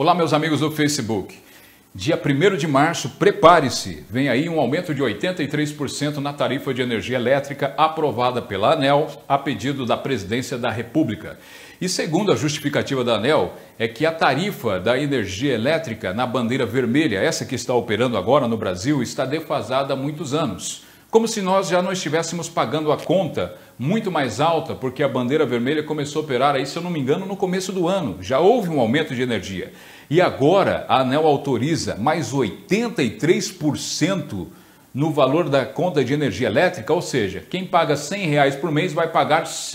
Olá, meus amigos do Facebook. Dia 1º de março, prepare-se, vem aí um aumento de 83% na tarifa de energia elétrica aprovada pela ANEEL a pedido da Presidência da República. E segundo a justificativa da ANEEL, é que a tarifa da energia elétrica na bandeira vermelha, essa que está operando agora no Brasil, está defasada há muitos anos. Como se nós já não estivéssemos pagando a conta muito mais alta, porque a bandeira vermelha começou a operar aí, se eu não me engano, no começo do ano. Já houve um aumento de energia. E agora a ANEEL autoriza mais 83% no valor da conta de energia elétrica, ou seja, quem paga R$100 por mês vai pagar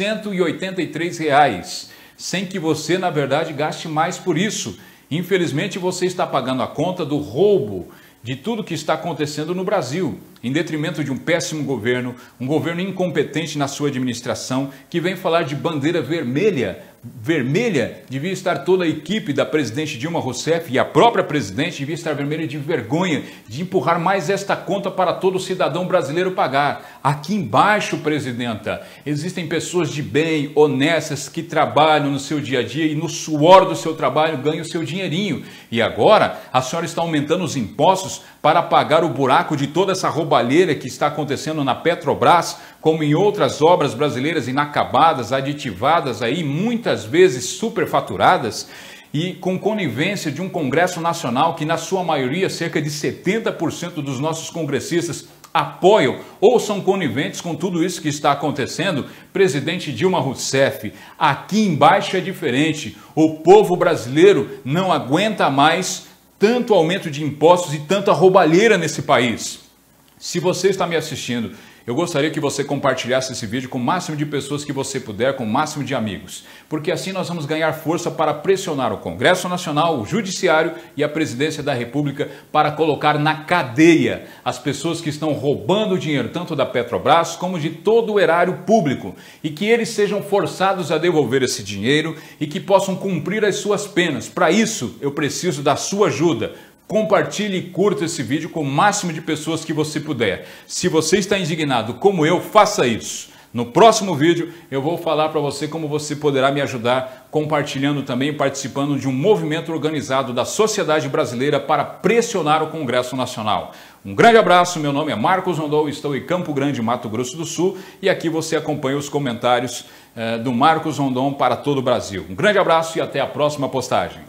R$183, sem que você, na verdade, gaste mais por isso. Infelizmente, você está pagando a conta do roubo de tudo que está acontecendo no Brasil, em detrimento de um péssimo governo, um governo incompetente na sua administração, que vem falar de bandeira vermelha. Vermelha devia estar toda a equipe da presidente Dilma Rousseff e a própria presidente devia estar vermelha de vergonha de empurrar mais esta conta para todo cidadão brasileiro pagar. Aqui embaixo, presidenta, existem pessoas de bem, honestas, que trabalham no seu dia a dia e no suor do seu trabalho ganham o seu dinheirinho. E agora a senhora está aumentando os impostos para pagar o buraco de toda essa roubalheira que está acontecendo na Petrobras, como em outras obras brasileiras inacabadas, aditivadas aí, muitas vezes superfaturadas, e com conivência de um Congresso Nacional que, na sua maioria, cerca de 70% dos nossos congressistas apoiam ou são coniventes com tudo isso que está acontecendo. Presidente Dilma Rousseff, aqui embaixo é diferente. O povo brasileiro não aguenta mais tanto aumento de impostos e tanta roubalheira nesse país. Se você está me assistindo, eu gostaria que você compartilhasse esse vídeo com o máximo de pessoas que você puder, com o máximo de amigos, porque assim nós vamos ganhar força para pressionar o Congresso Nacional, o Judiciário e a Presidência da República para colocar na cadeia as pessoas que estão roubando o dinheiro tanto da Petrobras como de todo o erário público, e que eles sejam forçados a devolver esse dinheiro e que possam cumprir as suas penas. Para isso, eu preciso da sua ajuda. Compartilhe e curta esse vídeo com o máximo de pessoas que você puder. Se você está indignado como eu, faça isso. No próximo vídeo eu vou falar para você como você poderá me ajudar compartilhando também e participando de um movimento organizado da sociedade brasileira para pressionar o Congresso Nacional. Um grande abraço, meu nome é Marcos Rondon, estou em Campo Grande, Mato Grosso do Sul, e aqui você acompanha os comentários do Marcos Rondon para todo o Brasil. Um grande abraço e até a próxima postagem.